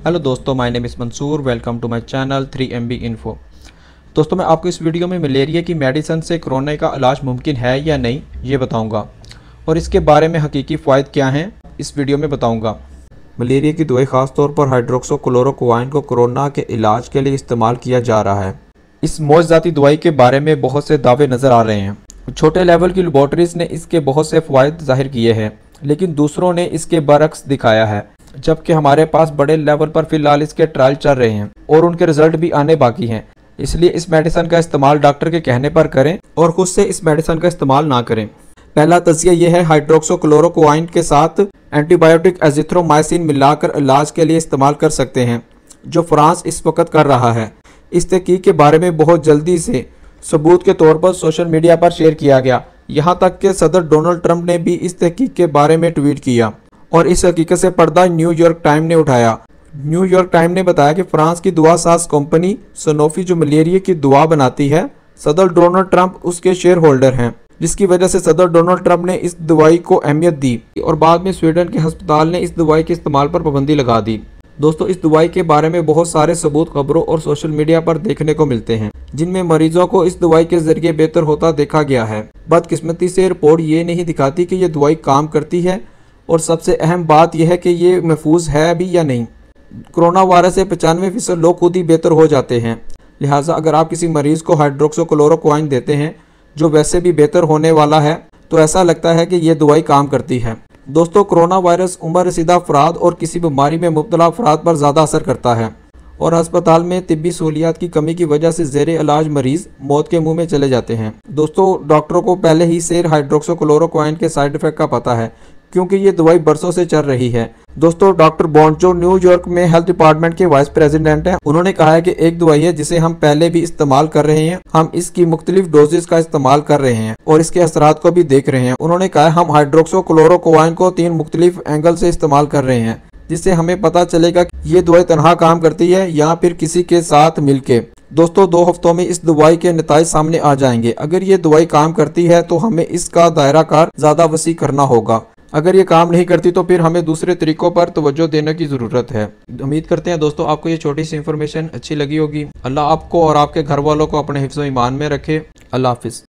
Hello दोस्तों, my name is Mansoor. Welcome to my channel 3MB info. दोस्तों, मैं आपको इस वीडियो में मलेरिया की मेडिसिन से कोरोना का इलाज मुमकिन है या नहीं ये बताऊंगा, और इसके बारे में हकीकी फ़ायदे क्या हैं इस वीडियो में बताऊंगा। मलेरिया की दवाई ख़ास तौर पर हाइड्रोक्सीक्लोरोक्वाइन को कोरोना के इलाज के लिए इस्तेमाल किया जा रहा है। इस मौजज़ाती दवाई के बारे में बहुत से दावे नज़र आ रहे हैं। छोटे लेवल की लेबॉर्ट्रीज़ ने इसके बहुत से फ़ायदे जाहिर किए हैं, लेकिन दूसरों ने इसके बरक्स दिखाया है, जबकि हमारे पास बड़े लेवल पर फिलहाल इसके ट्रायल चल रहे हैं और उनके रिजल्ट भी आने बाकी हैं। इसलिए इस मेडिसिन का इस्तेमाल डॉक्टर के कहने पर करें और खुद से इस मेडिसिन का इस्तेमाल ना करें। पहला तज़किया यह है, हाइड्रोक्सीक्लोरोक्वाइन के साथ एंटीबायोटिक एजिथ्रोमाइसिन मिलाकर इलाज के लिए इस्तेमाल कर सकते हैं, जो फ्रांस इस वक्त कर रहा है। इस तहकीक के बारे में बहुत जल्दी से सबूत के तौर पर सोशल मीडिया पर शेयर किया गया। यहाँ तक कि सदर डोनाल्ड ट्रंप ने भी इस तहकीक के बारे में ट्वीट किया और इस हकीकत से पर्दा न्यूयॉर्क टाइम ने उठाया। न्यूयॉर्क टाइम ने बताया कि फ्रांस की दवा साज कंपनी सनोफी जो मलेरिया की दवा बनाती है, सदर डोनाल्ड ट्रंप उसके शेयर होल्डर हैं, जिसकी वजह से सदर डोनाल्ड ट्रंप ने इस दवाई को अहमियत दी और बाद में स्वीडन के अस्पताल ने इस दवाई के इस्तेमाल पर पाबंदी लगा दी। दोस्तों, इस दवाई के बारे में बहुत सारे सबूत खबरों और सोशल मीडिया पर देखने को मिलते हैं, जिनमें मरीजों को इस दवाई के जरिए बेहतर होता देखा गया है। बदकिस्मती से रिपोर्ट ये नहीं दिखाती कि ये दवाई काम करती है, और सबसे अहम बात यह है कि ये महफूज है भी या नहीं। कोरोना वायरस से 95% लोग खुद ही बेहतर हो जाते हैं। लिहाजा अगर आप किसी मरीज़ को हाइड्रोक्सीक्लोरोक्वाइन देते हैं जो वैसे भी बेहतर होने वाला है, तो ऐसा लगता है कि ये दवाई काम करती है। दोस्तों, कोरोना वायरस उम्र रसीदा अफराद और किसी बीमारी में मुब्तला अफराद पर ज़्यादा असर करता है, और अस्पताल में तिब्बी सहूलियात की कमी की वजह से ज़ेरे इलाज मरीज़ मौत के मुंह में चले जाते हैं। दोस्तों, डॉक्टरों को पहले ही से हाइड्रोक्सीक्लोरोक्वाइन के साइड इफ़ेक्ट का पता है, क्योंकि ये दवाई बरसों से चल रही है। दोस्तों, डॉक्टर बॉन्चो न्यूयॉर्क में हेल्थ डिपार्टमेंट के वाइस प्रेसिडेंट हैं। उन्होंने कहा है कि एक दवाई है जिसे हम पहले भी इस्तेमाल कर रहे हैं, हम इसकी मुख्तलिफ डोजेस का इस्तेमाल कर रहे हैं और इसके असरात को भी देख रहे हैं। उन्होंने कहा हम हाइड्रोक्सीक्लोरोक्वाइन को 3 मुख्तलिफ एंगल से इस्तेमाल कर रहे हैं, जिससे हमें पता चलेगा कि ये दवाई तनहा काम करती है या फिर किसी के साथ मिलके। दोस्तों, 2 हफ्तों में इस दवाई के नतीजे सामने आ जाएंगे। अगर ये दवाई काम करती है तो हमें इसका दायरा कार ज़्यादा वसी करना होगा। अगर ये काम नहीं करती तो फिर हमें दूसरे तरीकों पर तवज्जो देने की ज़रूरत है। उम्मीद करते हैं दोस्तों आपको ये छोटी सी इन्फॉर्मेशन अच्छी लगी होगी। अल्लाह आपको और आपके घर वालों को अपने हिफ्ज़-ओ-ईमान में रखे। अल्लाह हाफिज़।